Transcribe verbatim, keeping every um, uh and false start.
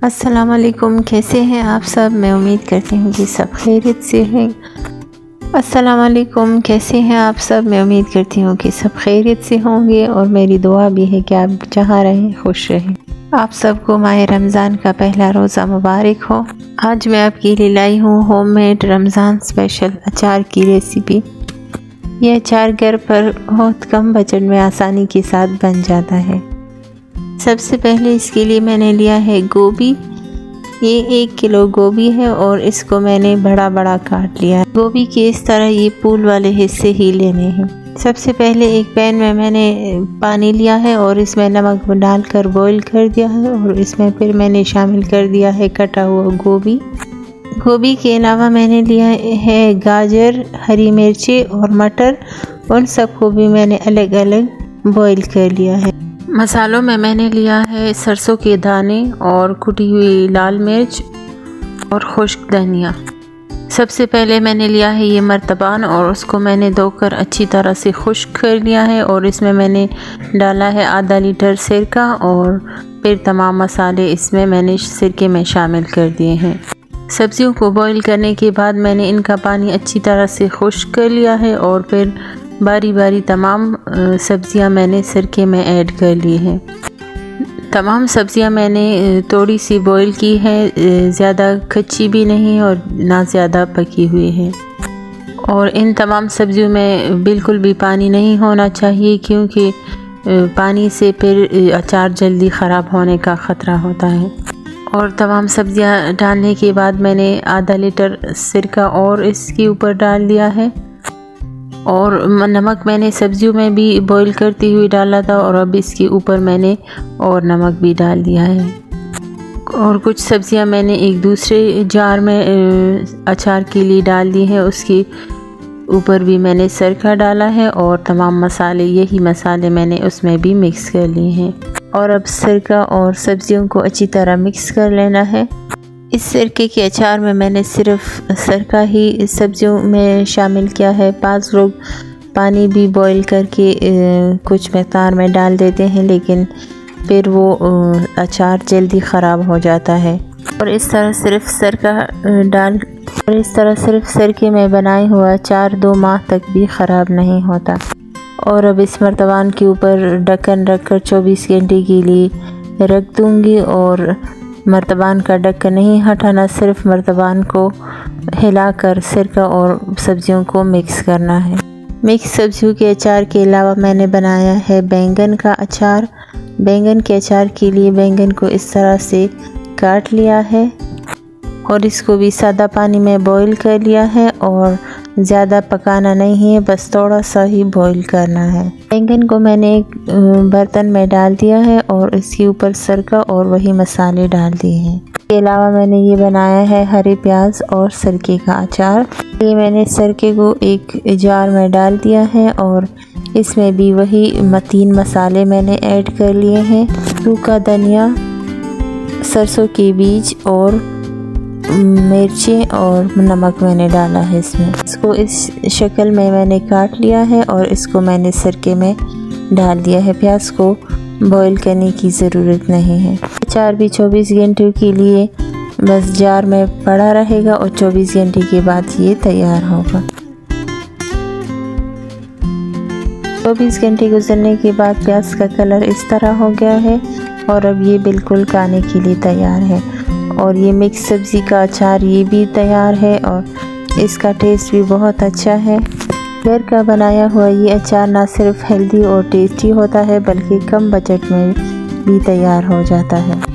अस्सलाम वालेकुम, कैसे हैं आप सब। मैं उम्मीद करती हूँ कि सब खैरियत से हैं। अस्सलाम वालेकुम, कैसे हैं आप सब। मैं उम्मीद करती हूँ कि सब खैरियत से होंगे और मेरी दुआ भी है कि आप जहाँ रहें खुश रहें। आप सबको माह रमज़ान का पहला रोज़ा मुबारक हो। आज मैं आपके लिए लाई हूँ होममेड रमज़ान स्पेशल अचार की रेसिपी। यह अचार घर पर बहुत कम बजट में आसानी के साथ बन जाता है। सबसे पहले इसके लिए मैंने लिया है गोभी। ये एक किलो गोभी है और इसको मैंने बड़ा बड़ा काट लिया है। गोभी के इस तरह ये पूल वाले हिस्से ही लेने हैं। सबसे पहले एक पैन में मैंने पानी लिया है और इसमें नमक डालकर बॉईल कर दिया है और इसमें फिर मैंने शामिल कर दिया है कटा हुआ गोभी। गोभी के अलावा मैंने लिया है गाजर, हरी मिर्ची और मटर। उन सबको भी मैंने अलग अलग बॉईल कर लिया है। मसालों में मैंने लिया है सरसों के दाने और कुटी हुई लाल मिर्च और खुश्क धनिया। सबसे पहले मैंने लिया है ये मर्तबान और उसको मैंने धोकर अच्छी तरह से खुश्क कर लिया है और इसमें मैंने डाला है आधा लीटर सिरका और फिर तमाम मसाले इसमें मैंने सिरके में शामिल कर दिए हैं। सब्जियों को बॉईल करने के बाद मैंने इनका पानी अच्छी तरह से खुश्क कर लिया है और फिर बारी बारी तमाम सब्जियां मैंने सिरके में ऐड कर ली हैं। तमाम सब्जियां मैंने थोड़ी सी बॉईल की है, ज़्यादा कच्ची भी नहीं और ना ज़्यादा पकी हुई है। और इन तमाम सब्जियों में बिल्कुल भी पानी नहीं होना चाहिए क्योंकि पानी से फिर अचार जल्दी ख़राब होने का ख़तरा होता है। और तमाम सब्जियां डालने के बाद मैंने आधा लीटर सिरका और इसके ऊपर डाल दिया है और नमक मैंने सब्जियों में भी बॉईल करती हुई डाला था और अब इसके ऊपर मैंने और नमक भी डाल दिया है। और कुछ सब्जियां मैंने एक दूसरे जार में अचार के लिए डाल दी हैं, उसके ऊपर भी मैंने सिरका डाला है और तमाम मसाले यही मसाले मैंने उसमें भी मिक्स कर लिए हैं। और अब सिरका और सब्जियों को अच्छी तरह मिक्स कर लेना है। इस सिरके के अचार में मैंने सिर्फ सिरका ही सब्जियों में शामिल किया है। पांच लोग पानी भी बॉईल करके कुछ मकदार में डाल देते हैं लेकिन फिर वो अचार जल्दी ख़राब हो जाता है। और इस तरह सिर्फ सिरका डाल और इस तरह सिर्फ सिरके में बनाए हुआ अचार दो माह तक भी ख़राब नहीं होता। और अब इस मर्तबान के ऊपर ढक्कन रखकर चौबीस घंटे के लिए रख दूँगी और मर्तबान का ढक्कन नहीं हटाना, सिर्फ मर्तबान को हिलाकर सिरका और सब्जियों को मिक्स करना है। मिक्स सब्जियों के अचार के अलावा मैंने बनाया है बैंगन का अचार। बैंगन के अचार के लिए बैंगन को इस तरह से काट लिया है और इसको भी सादा पानी में बॉईल कर लिया है और ज़्यादा पकाना नहीं है, बस थोड़ा सा ही बॉईल करना है। बैंगन को मैंने एक बर्तन में डाल दिया है और इसके ऊपर सिरका और वही मसाले डाल दिए हैं। इसके अलावा मैंने ये बनाया है हरे प्याज और सिरके का अचार। ये मैंने सिरके को एक जार में डाल दिया है और इसमें भी वही तीन मसाले मैंने ऐड कर लिए हैं। सूखा धनिया, सरसों के बीज और मिर्ची और नमक मैंने डाला है इसमें। इसको इस शक्ल में मैंने काट लिया है और इसको मैंने सिरके में डाल दिया है। प्याज को बॉईल करने की ज़रूरत नहीं है। अचार भी चौबीस घंटे के लिए बस जार में पड़ा रहेगा और चौबीस घंटे के बाद ये तैयार होगा। चौबीस घंटे गुजरने के बाद प्याज का कलर इस तरह हो गया है और अब ये बिल्कुल खाने के लिए तैयार है। और ये मिक्स सब्ज़ी का अचार ये भी तैयार है और इसका टेस्ट भी बहुत अच्छा है। घर का बनाया हुआ ये अचार ना सिर्फ हेल्दी और टेस्टी होता है बल्कि कम बजट में भी तैयार हो जाता है।